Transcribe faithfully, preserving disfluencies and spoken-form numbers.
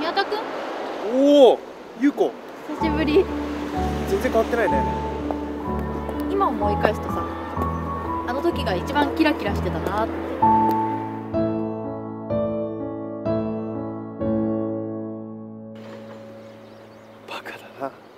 宮田くん。 おお、ゆうこ。 久しぶり。 全然変わってないね。 今思い返すとさ、あの時が一番キラキラしてたなって。 バカだな。